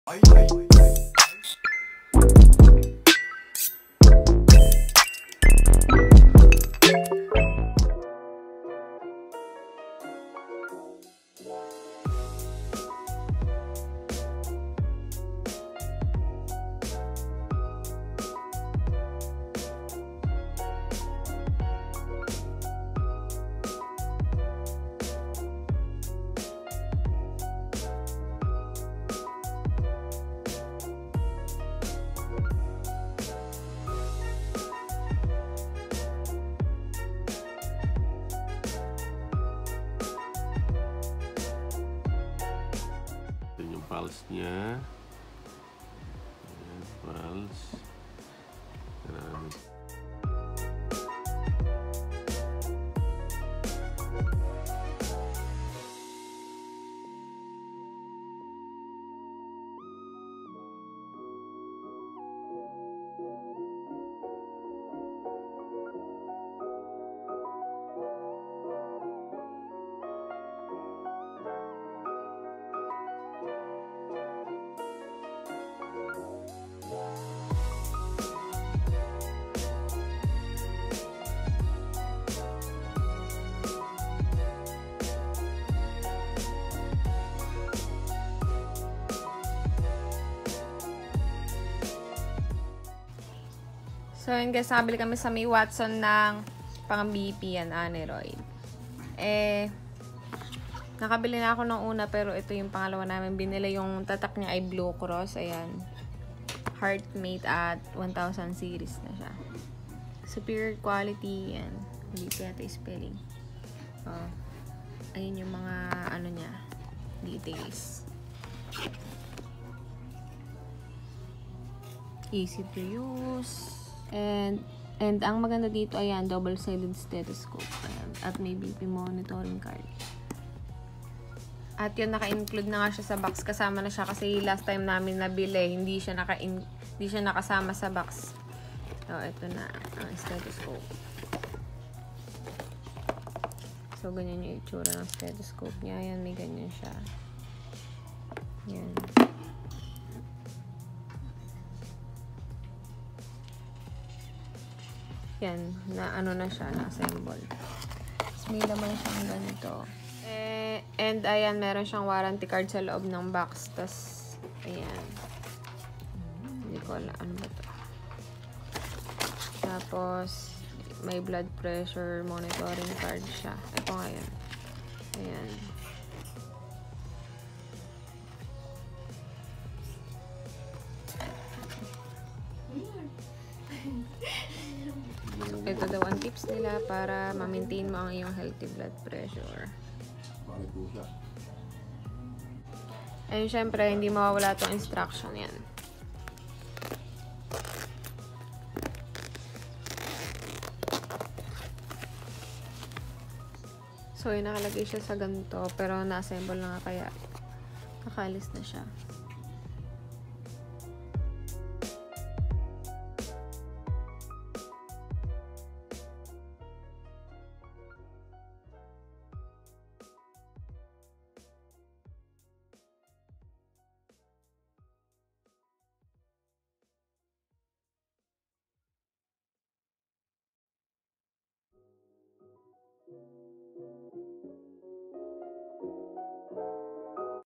Yung pulse niya. Ayan, pulse. So, yun guys, nakabili kami sa May Watson ng pang BP yan, aneroid. Nakabili na ako ng una, pero ito yung pangalawa namin binili. Yung tatak niya ay Blue Cross. Ayan. Heartmate at 1000 series na siya. Superior quality. Yan. Hindi ko yata spelling. Ayun yung mga ano niya. Details. Easy to use. And ang maganda dito, ayan, double-sided stethoscope. Ayan, at may BP monitoring card. At yun, naka-include na nga siya sa box. Kasama na siya kasi last time namin nabili, hindi siya nakasama sa box. So, ito na ang stethoscope. So, ganyan yung itsura ng stethoscope niya. Ayan, may ganyan siya. Ayan. Yan, na ano na siya, na-assemble. Tapos may laman siyang ganito. And ayan, meron siyang warranty card sa loob ng box. Tapos, ayan. Hindi ko alam, ano ba ito? Tapos, may blood pressure monitoring card siya. Ito nga yan. Ayan. Ito daw ang tips nila para ma-maintain mo ang iyong healthy blood pressure. Ayun, syempre, hindi mawawala itong instruction yan. So, yun, nakalagay siya sa ganito, pero na-assemble na nga kaya nakalis na siya.